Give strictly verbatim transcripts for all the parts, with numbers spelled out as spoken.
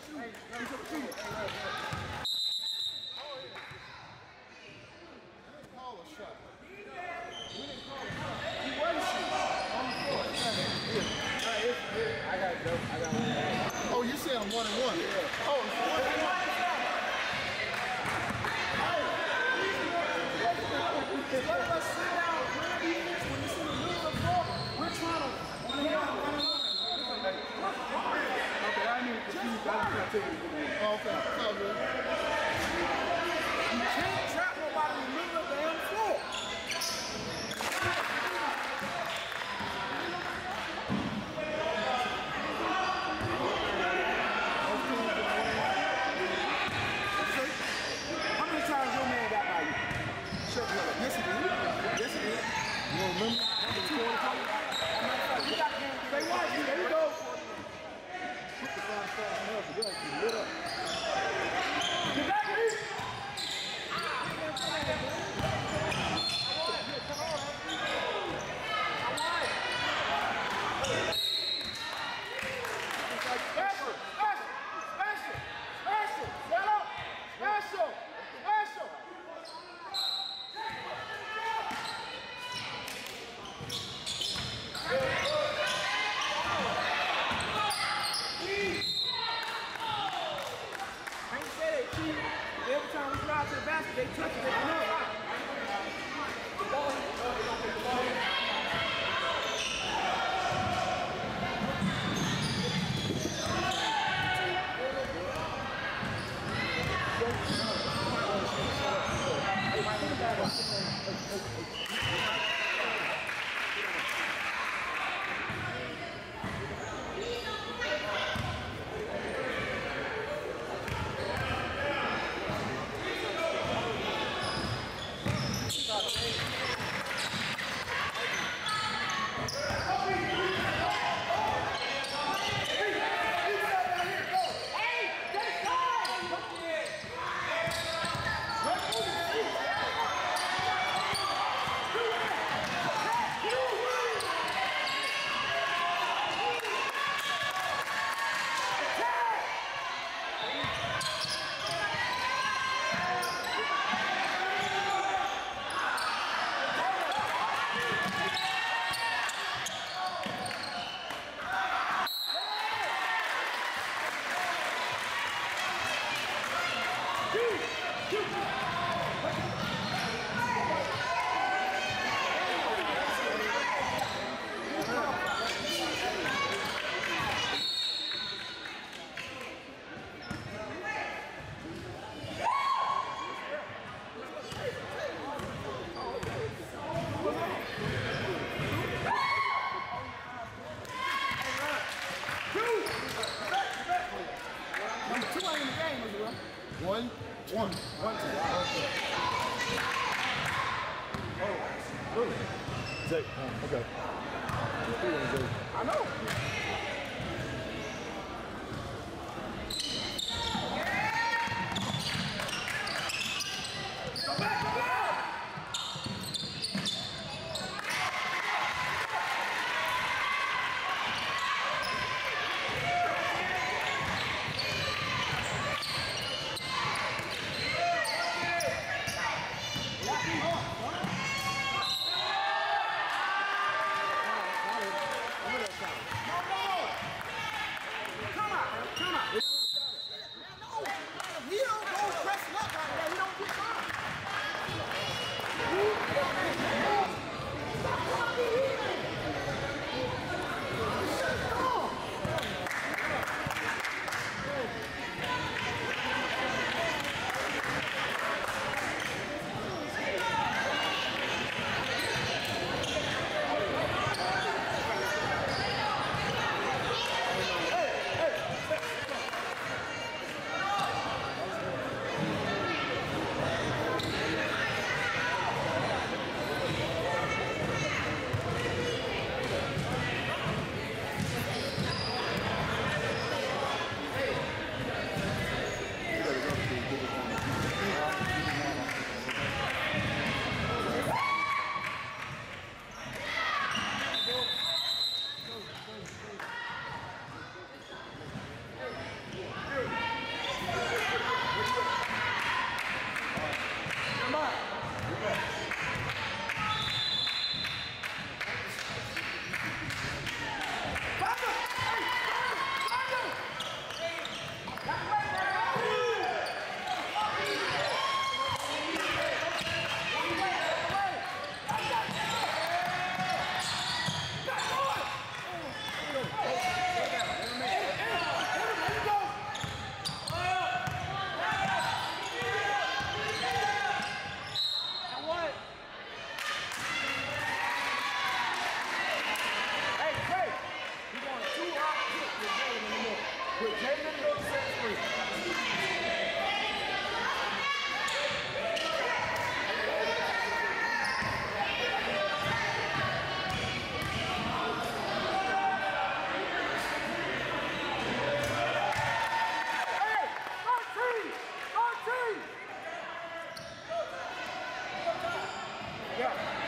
Call a shot. We didn't call a shot. He was shooting. On the floor. I got to go. I got one. Oh, you said I'm one and one? Yeah. Oh, it's one and one. Let us sit down. When it's in the middle of the floor, we're trying to one and one, one and one. Okay, I need to see you guys to take it. Okay, it's all good. You can't trap nobody in the middle of the damn floor. How many times your man got by you? Yes, it is. Yes, it is. You don't remember? You got to say what? There you go. Put the phone fast enough. You got to lit up. Get back here. Special, special, special, special, set up, special, special. I ain't say they cheat. Every time we drive to the basket, they touch it, they come out. The ball, the ball. One, one, one, two. Oh, really? Zay, oh, okay. I know.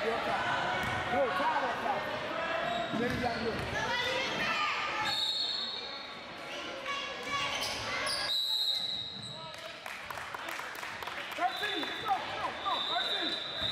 Go up top. Go, foul up top. Then you got to look. thirteen, let's go, come on, come on, thirteen.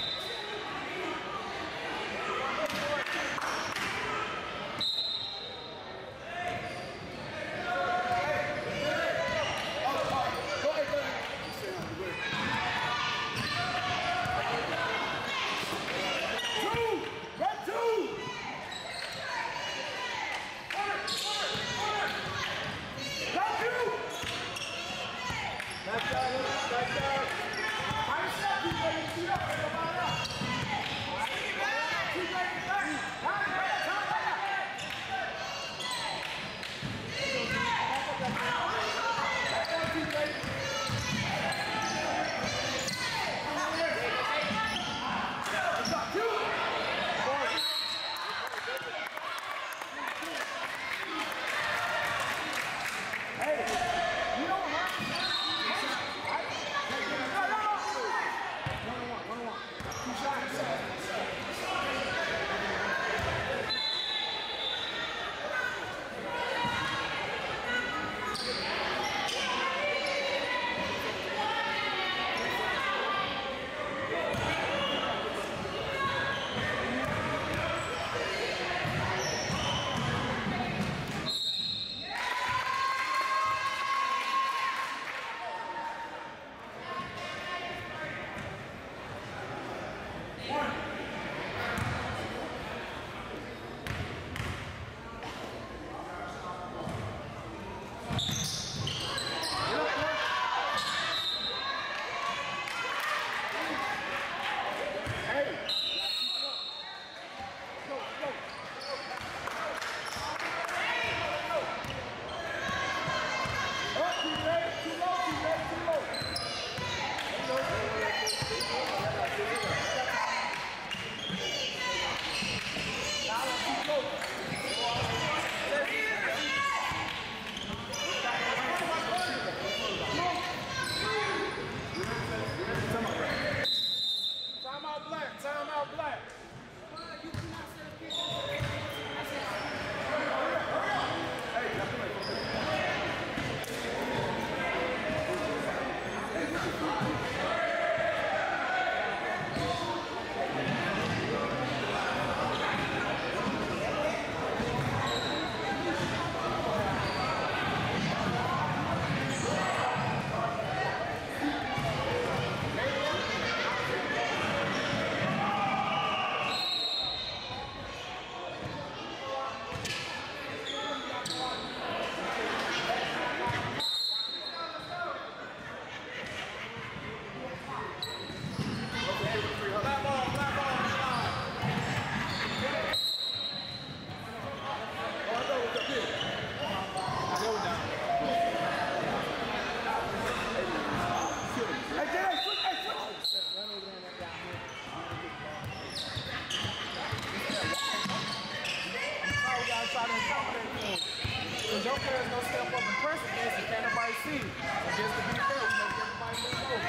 Because your parents gonna step up and press against it, can't nobody see it. And just to be fair, we make everybody move over.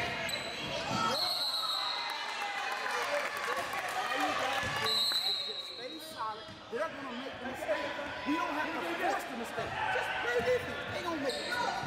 All you guys do is just stay solid. They're gonna make the mistake. We don't have to force the mistake. Just play defense. They gonna make the mistake.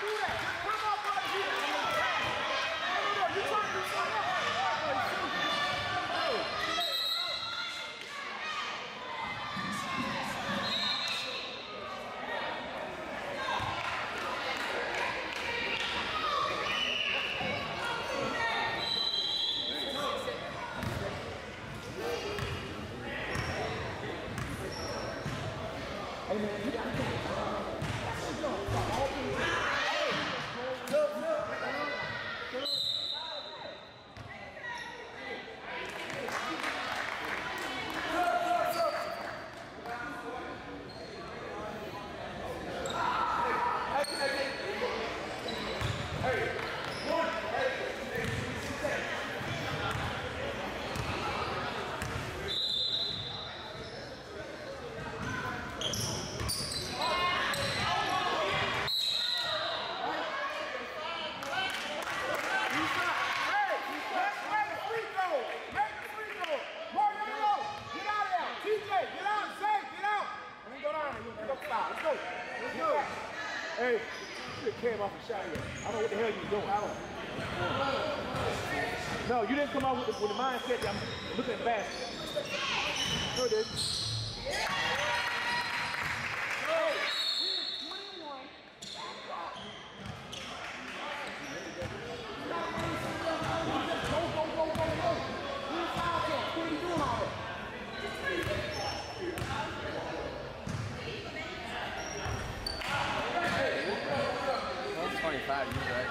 do that. Just come up, brother. You, no, no, no. You trying to do something else. Hey man, you gotta come. Hey, you should have came off a shot here. I don't know what the hell you doing. I don't. No, you didn't come out with the, with the mindset that I'm looking at basket. Sure did. Go, go, go, go, go. Who's foul camp? What are you doing already? twenty-five, you're right.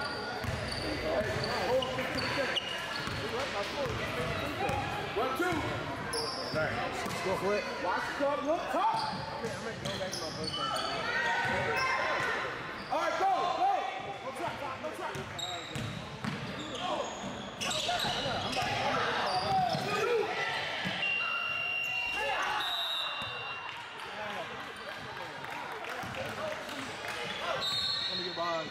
One, two. Sorry. Go for it. Watch the club, look top. I'm going to go back to my first time. All right, go, go. No trap, no trap. Let me get behind.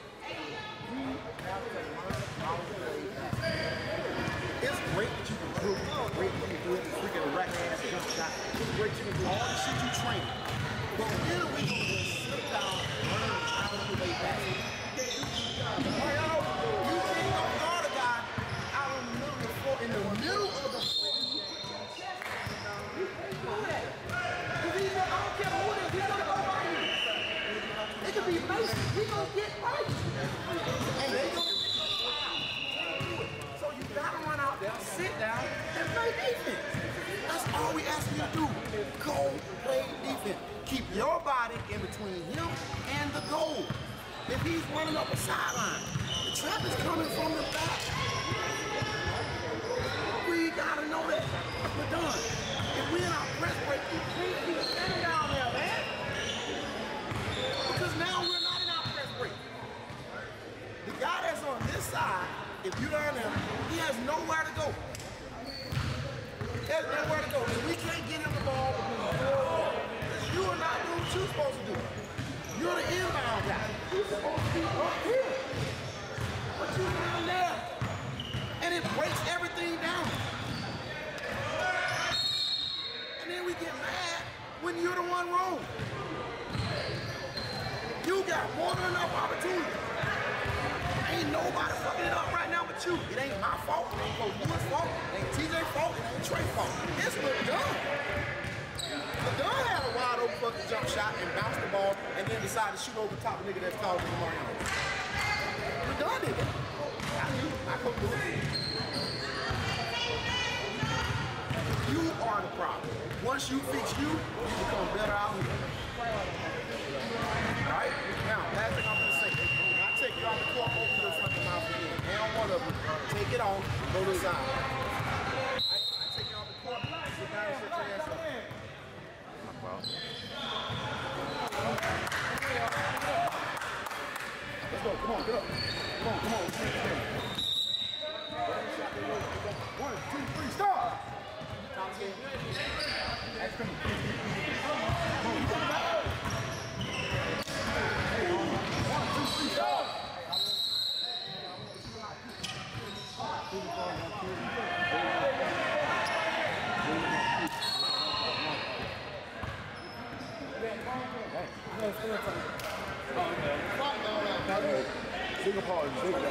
It's great that you can do it. It's great that you can do it. Freaking rack ass jump shot. It's great you can do all the shit you train. But when we gonna just sit down, learn how to play basketball? You can't go guard a guy out in the middle of the floor, in the middle of the floor. Because he's I don't care who it is, he's gonna go by you. It could be basic. He gonna get right. And they gonna So you gotta run out there, sit down, and play defense. That's all we ask you to do. Go play defense. Keep your body in between him and the goal. If he's running up a sideline, the trap is coming from the back. We gotta know that. We're done. If we're in our press break, you can't keep standing down there, man. Because now we're not in our press break. The guy that's on this side, if you're down there, he has nowhere to go. He has nowhere to go. And we can't get him the ball because you are not doing what you're supposed to do. You're the inbound guy. You're supposed to be up here. But you're down there. And it breaks everything down. And then we get mad when you're the one wrong. You got more than enough opportunity. Ain't nobody fucking it up right now but you. It ain't my fault. It ain't Coach Lewis' fault. It ain't T J's fault. It ain't Trey's fault. It's LeDun. LeDun had a wide open fucking jump shot and bounced the ball and then decided to shoot over the top of the nigga that's taller than Mariano. LeDun did that. I knew. I couldn't do it. You are the problem. Once you fix you, you become better out here. Alright? Now, last thing I'm gonna say. Take you off the court, open your fucking mouth again. And on one of them, take it off, go to the side. I, I take you off the court, sit down and shut your ass up. Let's go. Come on, get up. Come on, come on. One, two, three, start. That's coming. Come on, you come back. One, two, three, start. No, it's still Singapore is big.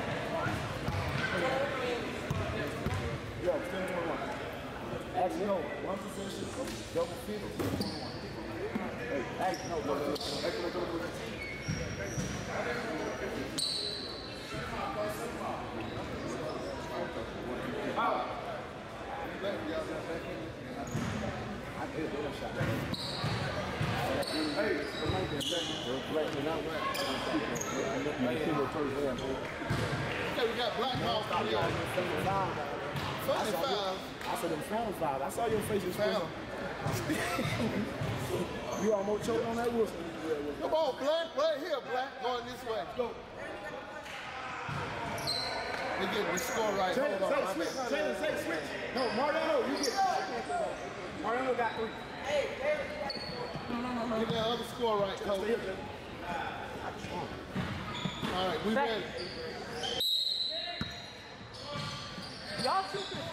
Yo, ten twenty-one. Actually, no. One position, double fifty, twenty-one. Hey, actually, no. Double fifty. Actually, no, double fifty. I did a shot. Hey, the mic is second. Black, not black. Okay, we got black ball for you. twenty-five. I said them final five. I saw your face just now. You almost choked on that whistle. Come on, black. Right here, black. Going this way. Go. We get the score right. Taylor, Hold on. say switch. Taylor, say switch. No, Mariano, you get it. Mariano got three. Get that other score right, coach. All right, we ready. Y'all shoot this.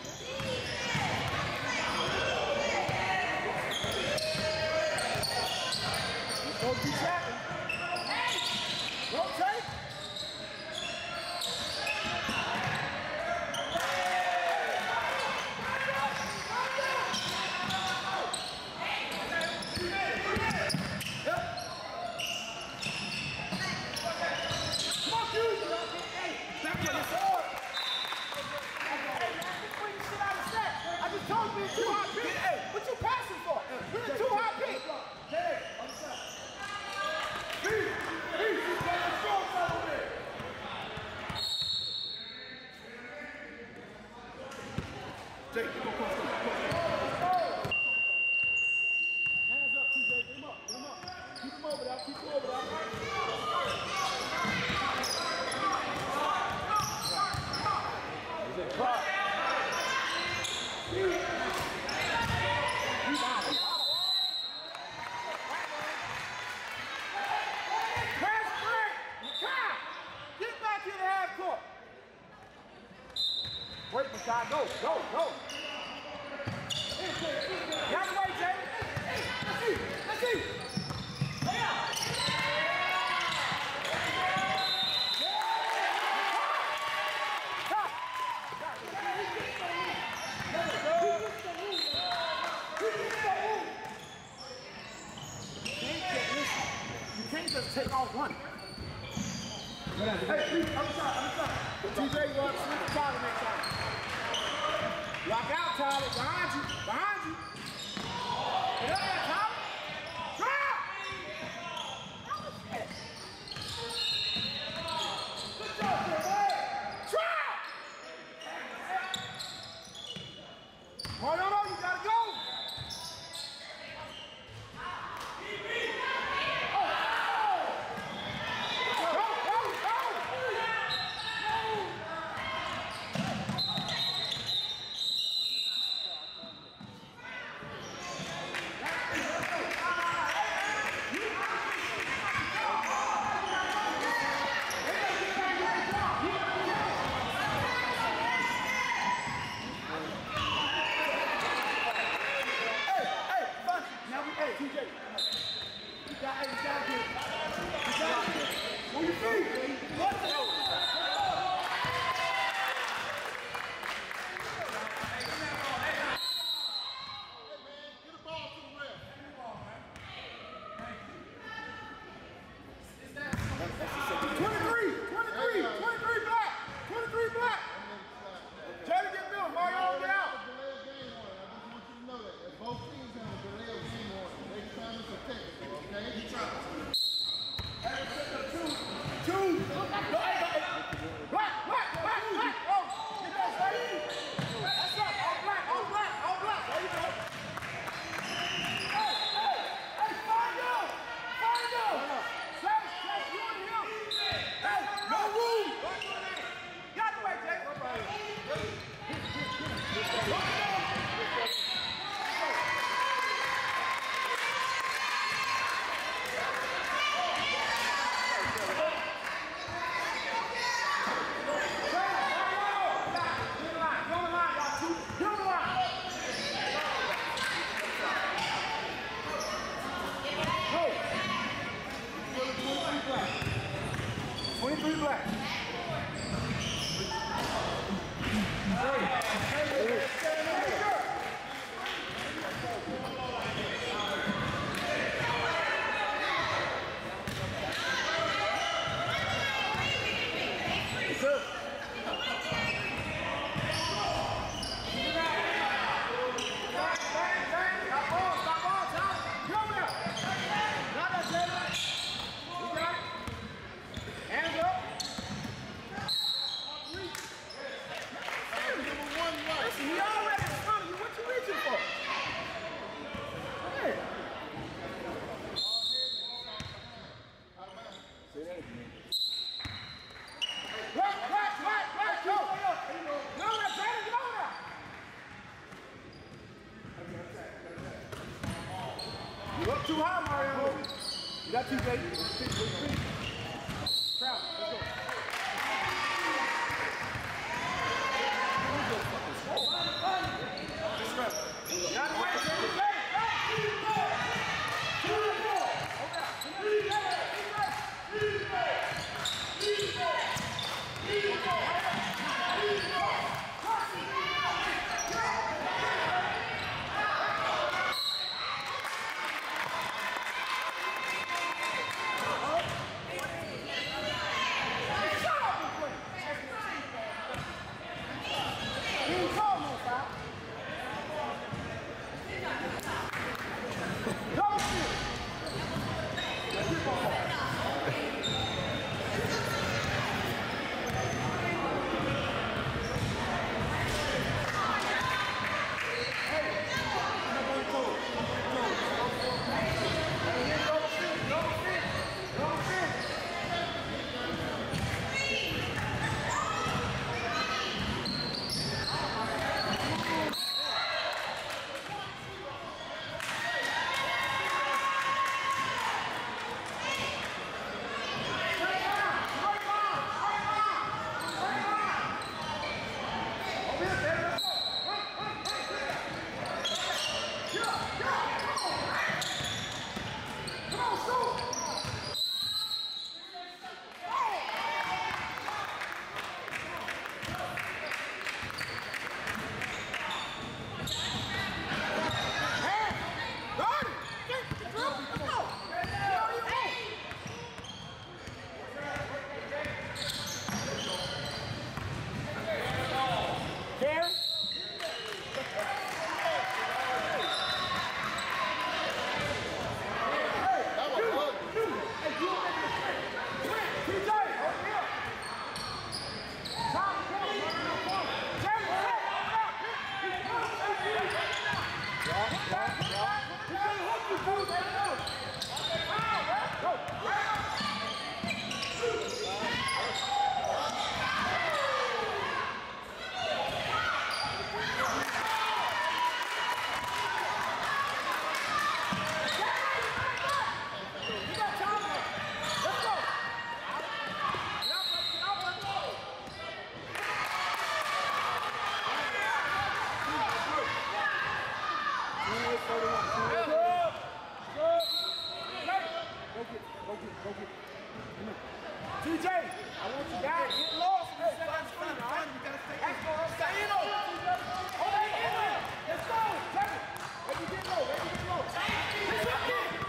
Don't be chatting. Rotate. Too high pick. Hey, what you passing for? Too high pick. Hands up, T J. Get him up. Get him up. Keep him over there. Keep him over there. Is it clock? Wait, Machado, go, go, go. Got away, Jay. Let's see, let's see. You can't just take off running. Hey, I'm sorry, I'm sorry. T J, you want to switch the Tyler next time. Lock out, Tyler. Behind you. Behind you. Get up there, Tyler. Drop! Good job, man. Drop! Mariano, you gotta go. Two. Two. too high, Mario. You got two, baby. Travel. Let's go. Not the way, T J, I want you guys to get lost in the second screen, all right? You gotta stay in. Stay in on it. Hold it in there. Let's go. Take it. Let me get low. Let me get low. Let's go.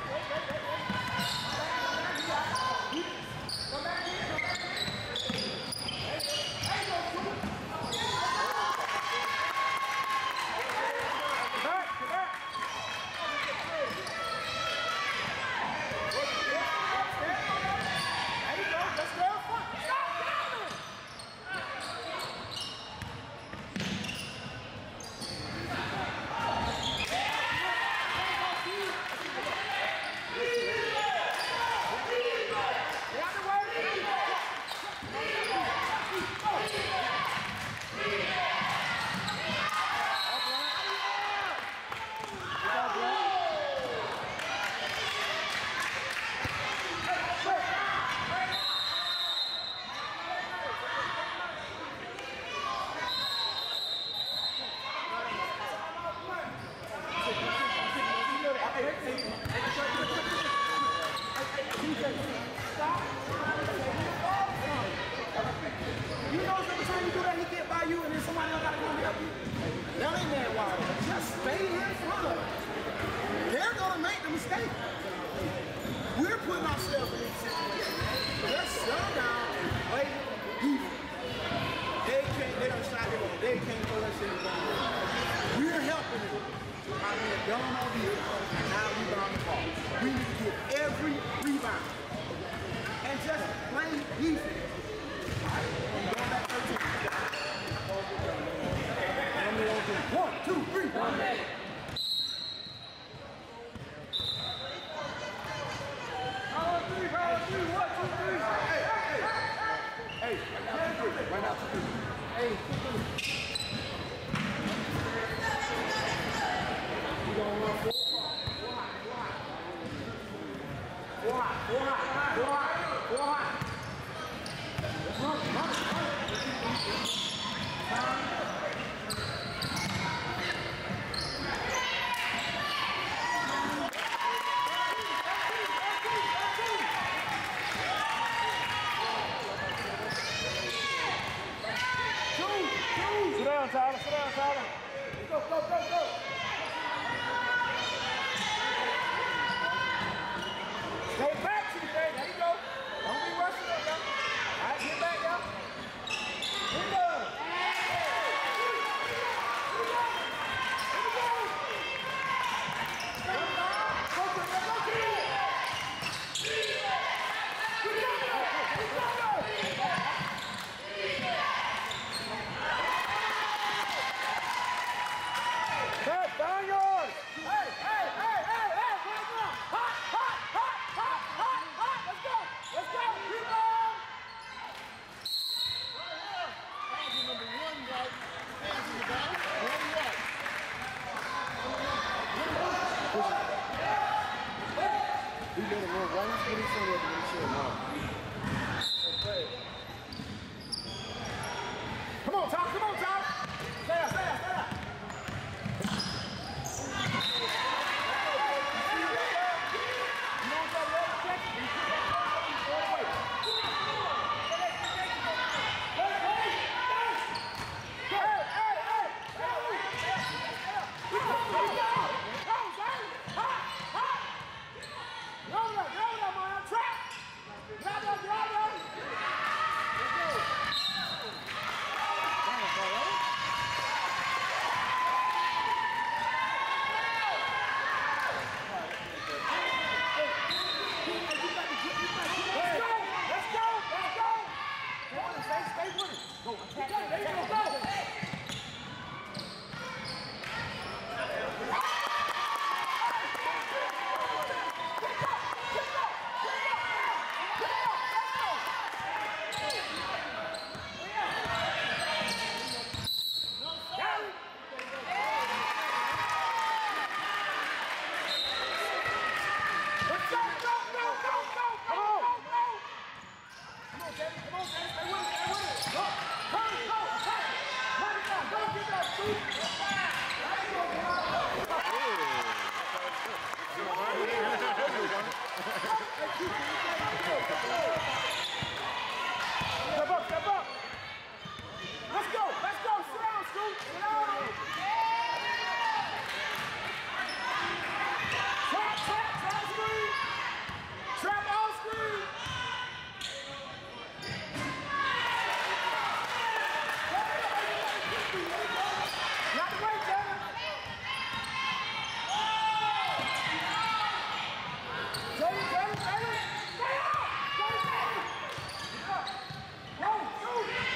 Come back in. Come back in. Hey, go, Sue. Back, back. You know, every time you do that, he get by you, and then somebody else gotta go and help you. That ain't that wild. Just stay in front of them. They're gonna make the mistake. We're putting ourselves in these situations. Let's slow down and play defense. They can't. They don't shot it. They can't throw that shit down. We're helping them. I mean, dumb on defense, and now we rebound the ball. We need to get every rebound and just play defense. One, two, three. One minute. Power three, power three. One, two, three. Hey, hey, hey. Hey, right now, two, three. Hey, two, three. We're going to run four. Four high, four high. Four high, four high, four high, four high. Let's run, run, run. Time. Sit down, Tyler. Sit down, Tyler. Go, go, go, go. Stay back, T J. There you go. Don't be rushing it, y'all. All right, get back, y'all. Here we go. Down yours! Hey, hey, hey, hey, hey, where's the hot, hot, hot, hot, hot, hot, let's go, let's go, rebound! Pansy number one, right? Pansy about one right. He made a little right. What he said when he said no. Come on, Tom, come on, Tom! Stay out, stay out, stay out! Go, attack, go, there you go, go! Step up, step up. Let's go, let's go. Sit down, Scoot. Sit down. Trap, trap, trap screen. Trap all screen. Not the way, Taylor. Taylor, Taylor, Taylor. Stay out. Go, Taylor. Go, go.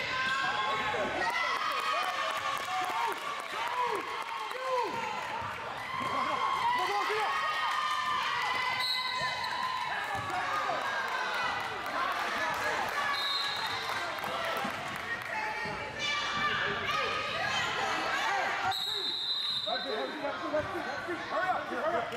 Hurry up, hurry up.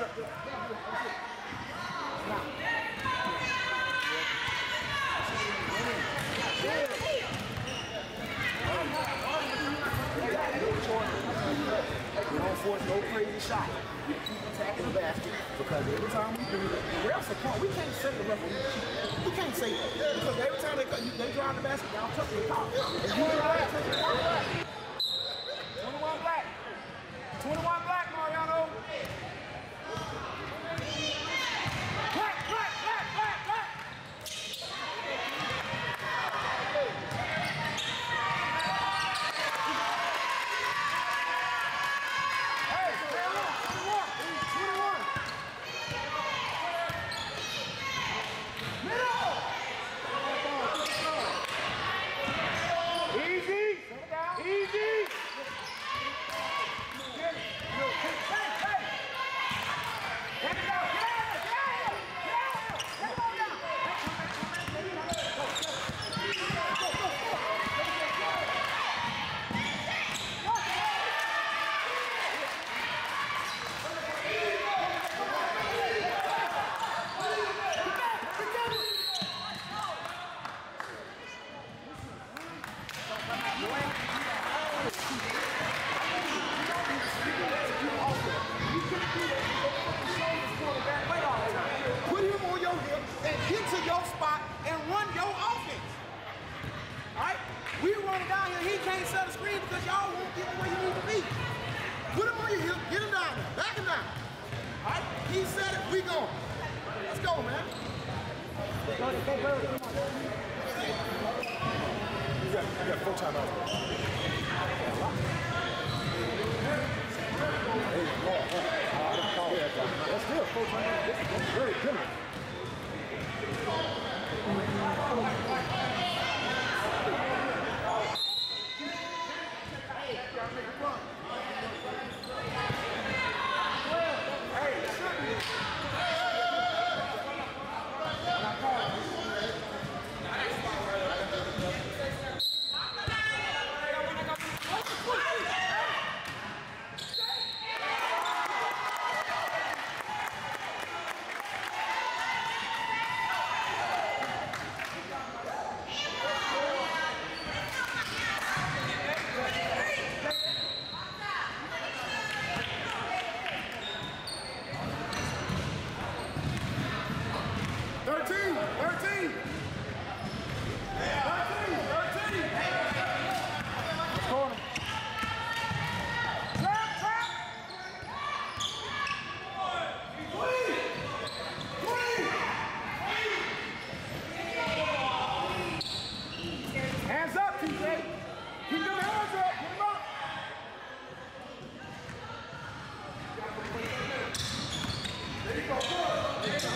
We don't force no crazy shot. We keep attacking the basket because every time we do it, the refs are calling. We can't say the referee cheat. We can't say that because every time they cut, you, they drive the basket down, touch the top. twenty-one black, twenty-one black. twenty-one black, Mariano. Black, black, black, black, black. Hey, twenty-one, twenty-one. Middle. Easy. Easy. He said it, we go. Let's go, man. You got, you got full time out. That's still full time out. That's very good. thirteen, thirteen. thirteen, thirteen. Corner. Trap, trap. Three. Three. Hands up, T J. Keep your hands up. Get them up. There you go. Good. There you go.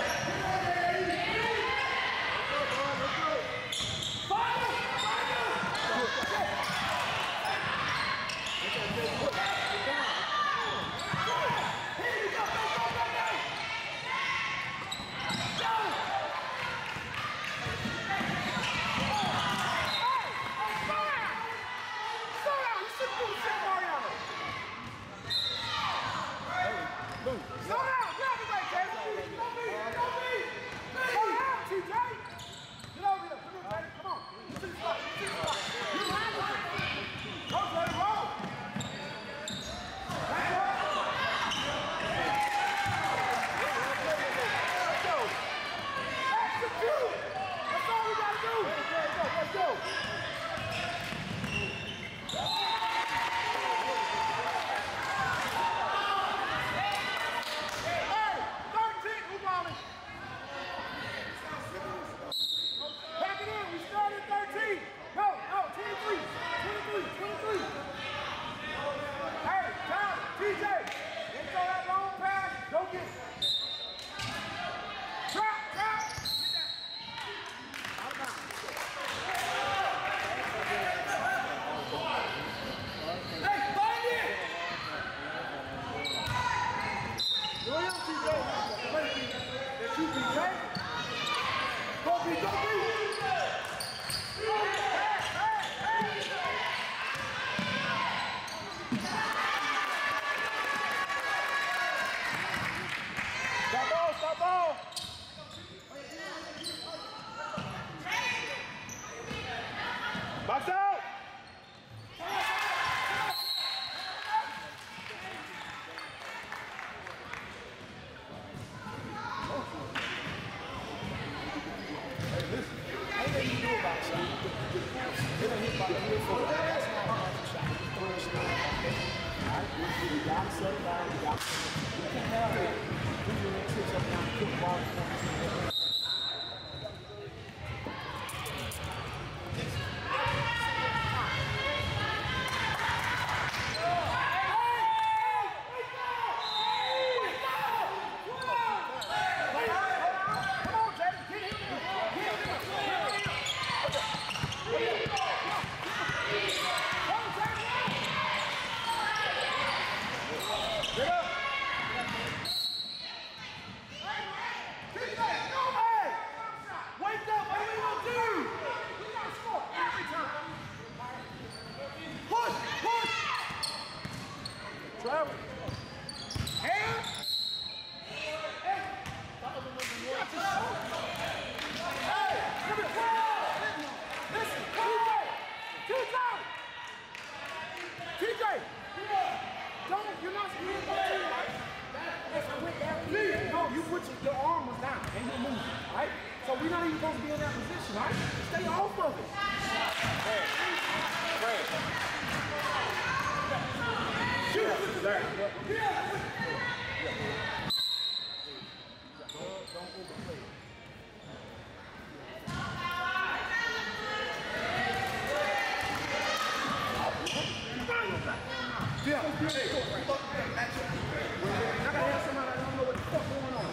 Box out! Hey, listen. Anything you do about shot, it ain't hit by the heel for it. That's not a hard shot. You throw a shot like that. All right, you got to set it down. You got to set it down. You can't have it. Do your next six up down, kick the ball. Travel. Hands. Hey. Hey. Come here. Listen. T J. T J. Don't. You're not scared. Please. No, you put your, your arm was down and you're moving. Right? So we're not even supposed to be in that position, right? Stay off of it. Hey. Hey. Shoot! There. I gotta have somebody that don't know what the fuck going on.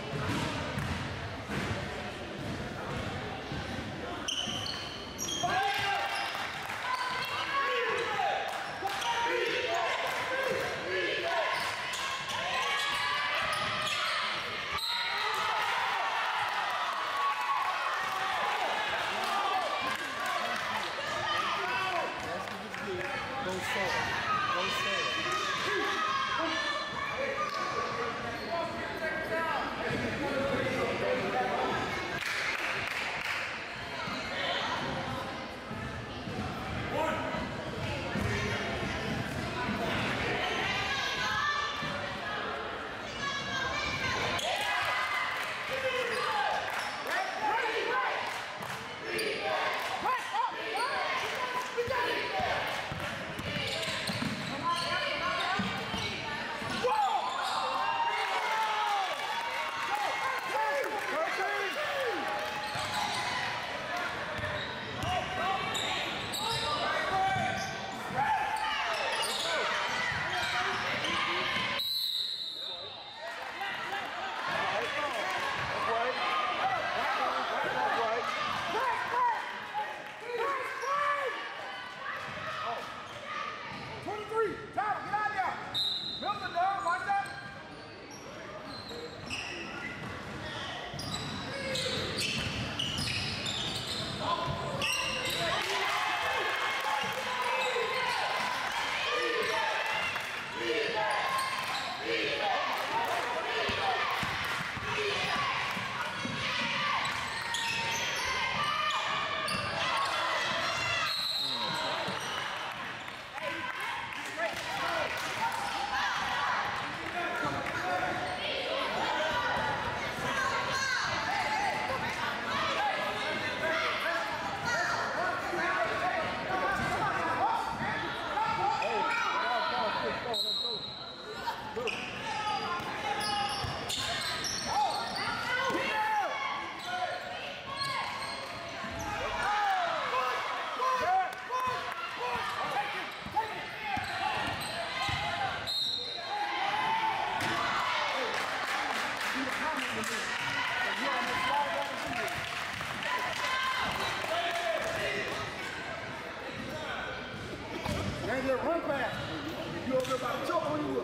Ain't there run fast. You over there about to choke on you.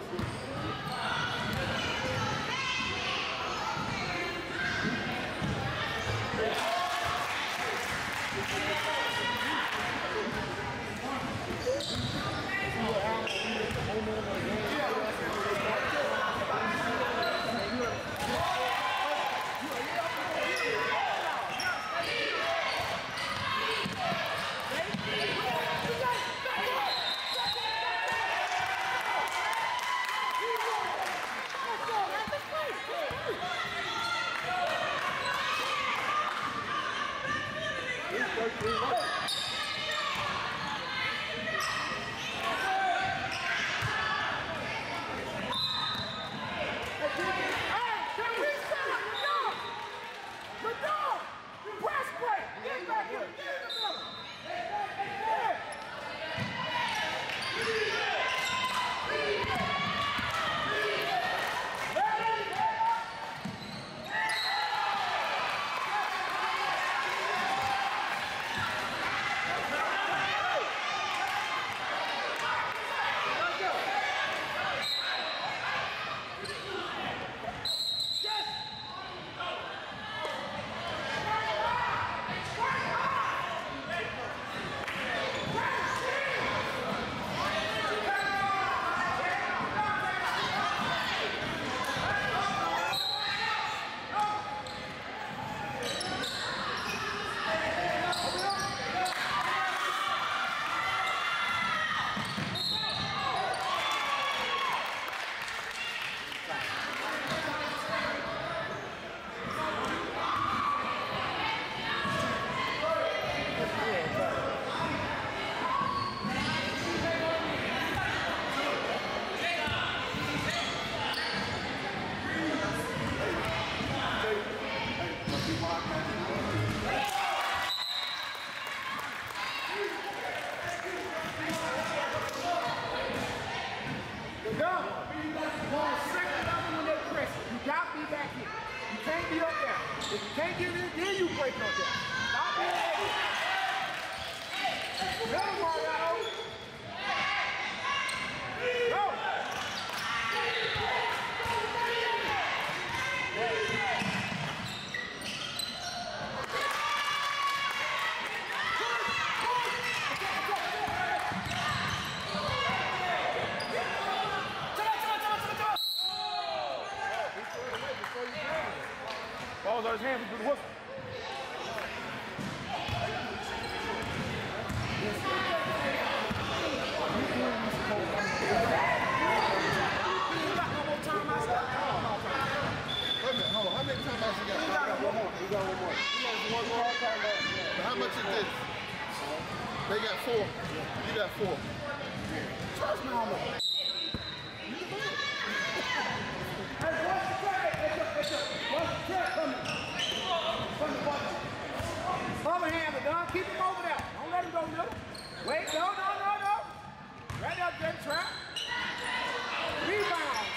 concentration on that. Stop being negative. Go, Mariano. Go. Ball's on his hands, we do the whistle. How many timeouts you got? He got one more. He got one more. He has one more timeout. How much is this? They got four. You got four. Trust me on that. Hey, watch the track. It's up, it's up. Watch the track coming. Coming, watch it. Other hand, but Don, keep him over there. Don't let him go little. Wait, no, no, no, no. Right there, Jen Trap. Rebound.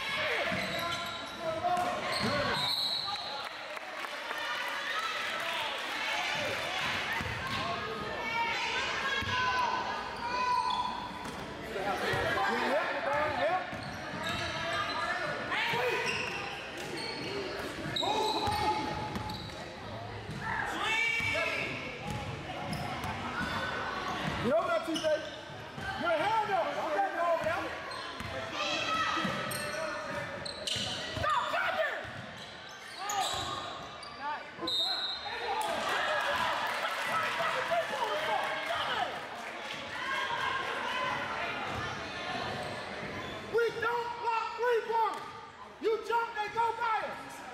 Get over there, T J. Get a hand up. Don't let me over there. Stop jumping! We don't block three-pointers. You jump, they go by us.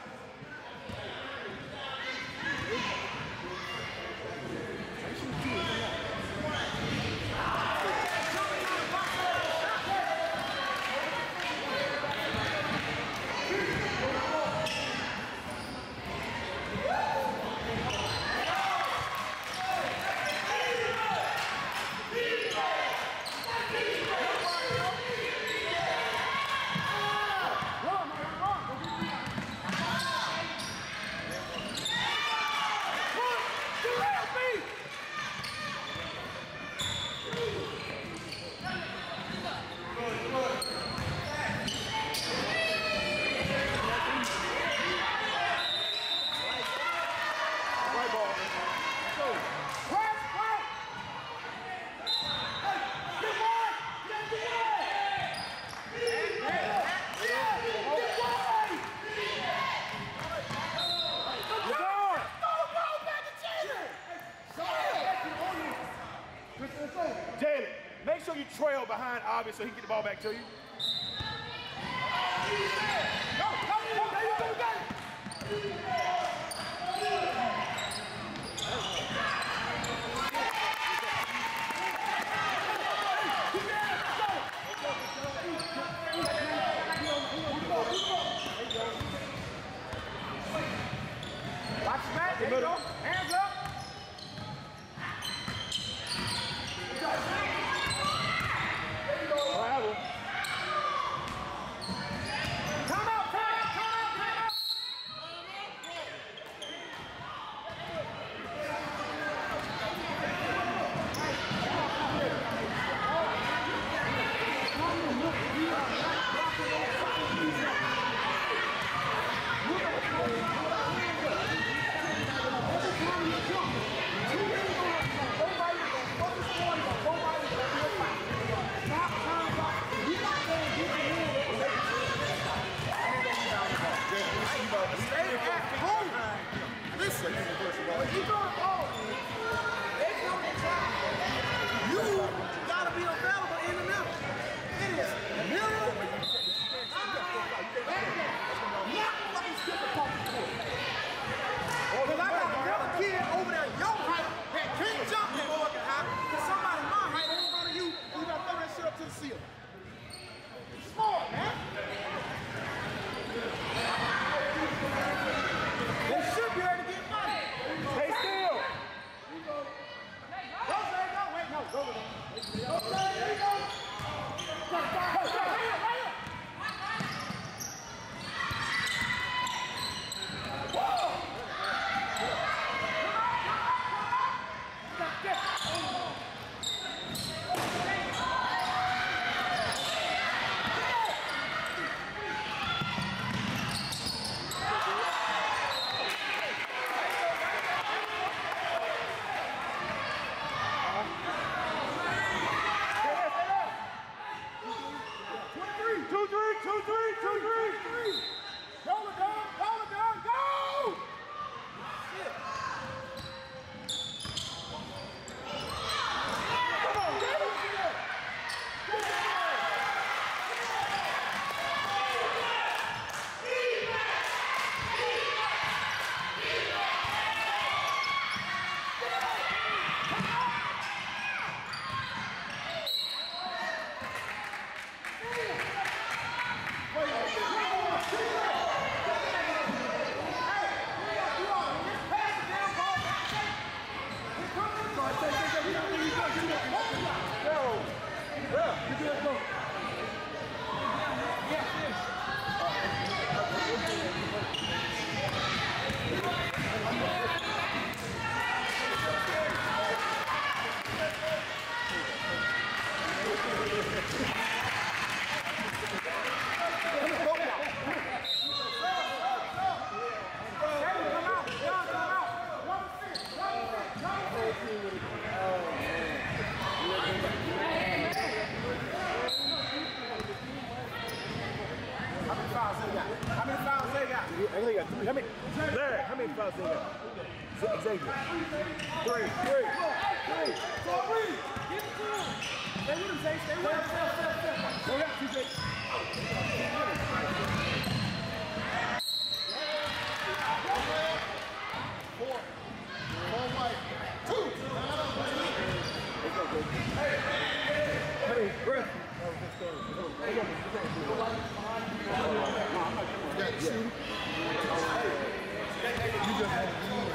Jalen, make sure you trail behind Obby so he can get the ball back to you. Go, go, go, there you go, go. Watch the back, there you go. Hands up. Travel. Come out, come out, come out, come out. Listen, when you go to ball, they come to try. You gotta be available in the middle. It is middle. Not fucking skipping off the court. Because I got another kid over there your height that can't jump that fucking high. Because somebody my height in front of you, you gotta throw that shit up to the ceiling. Smart, man. They should be able to get money. Stay still. Xavier. Xavier. Three, three, three. Four, three. Give it to him. Stay with him, Zay. Stay with him. Step, step, step. Go ahead, T J. Four. Four white. Two. Hey, breath. Yeah, shoot. You just had to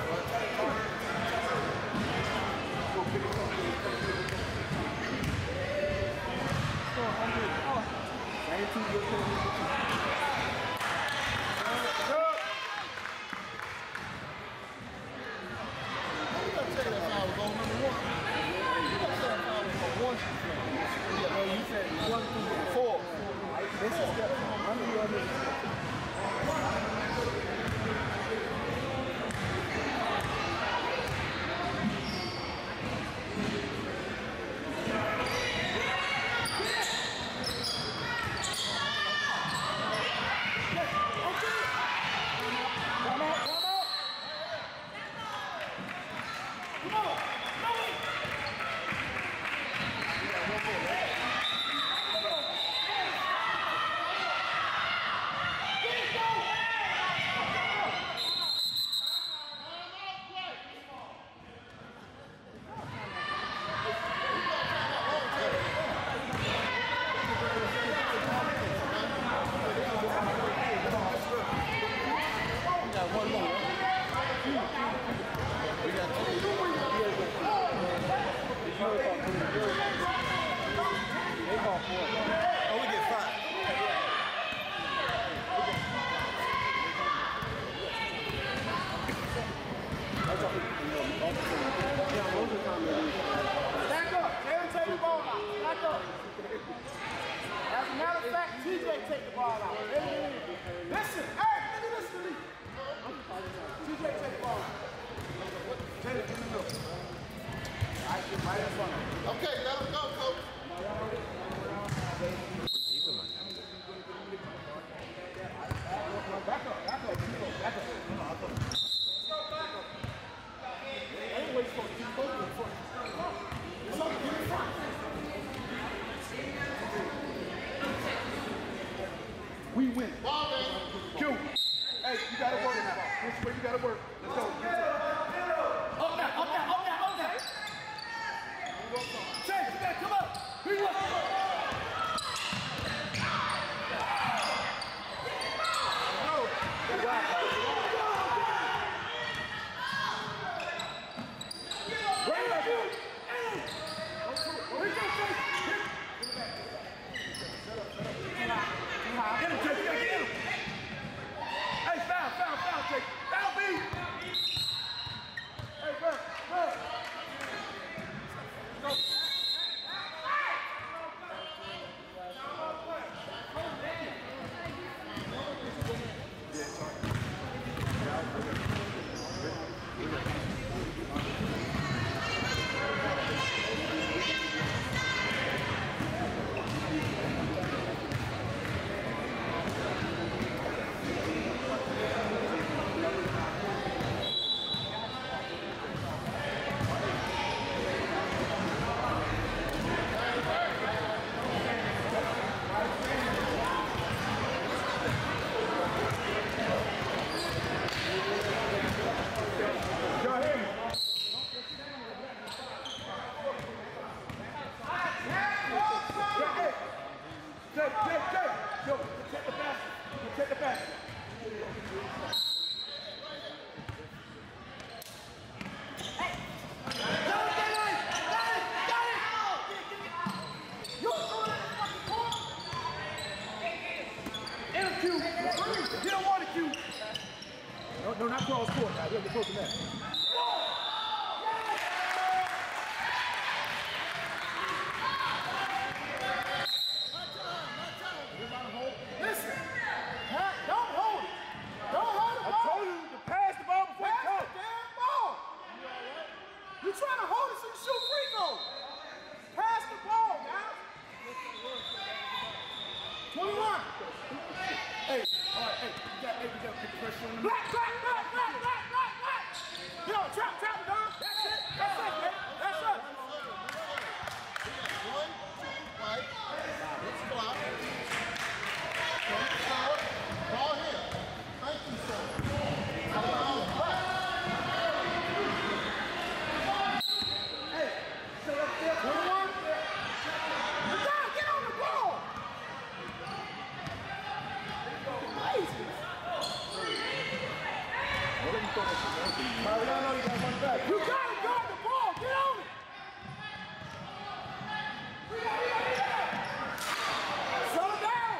Back up. Let him take the ball out. Back up. As a matter of fact, T J take the ball out. Listen. Hey, let me listen to me. T J take the ball out. Take it in the middle. Right in front of him. Okay, let him go, coach. Back up, back up, back up. Back up. Ain't wait for it. Keep focusing for it. It's up, get in front. We win. Ball game. Q. Hey, you gotta work now. This way you gotta work. Let's go. Up now, up now, up now, up now. Chase, you gotta come up. Big one. Get him, Jake. You gotta get him. Hey, foul, foul, foul, Jake. Foul, B. Hey, bro, bro. Go. Jake, Jake, Jake! Yo, protect the basket. Protect the basket. Hey! Got it, got it! Got it! Got it! You throw it in the fucking corner! And a Q! You don't want a Q! No, no, not cross court, guys. We have to focus on that. Listen, huh? Don't hold it. Don't hold the ball. I told you to pass the ball before you come. Pass the damn ball. You're trying to hold it so you shoot free throw. Pass the ball, guys. twenty-one. Hey, all right, hey, you got, hey, you got to put the pressure on him. Black, black, black, black, black, black, black. Mariano, you got one back. You gotta guard the ball. Get on it. Slow down.